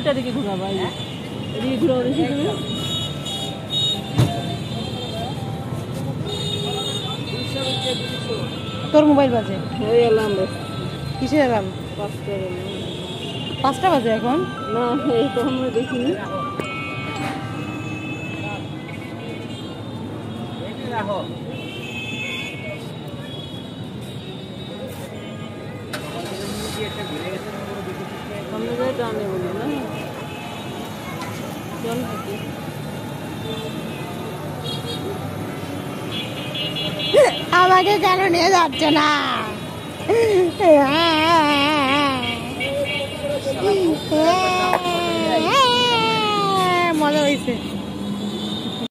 এটা দিকে ঘুরাবা, এদিকে ঘুরাও দেখি তুমি। তোর মোবাইল বাজে? এই এলাম, কিসের এলাম? 5টা বাজে এখন? না, এই তো আমরা দেখিনি। আমরা যাই টানে বলি না, চল থাকি। আমাকে কেন নিয়ে যাচ্ছে না? মজা হয়েছে।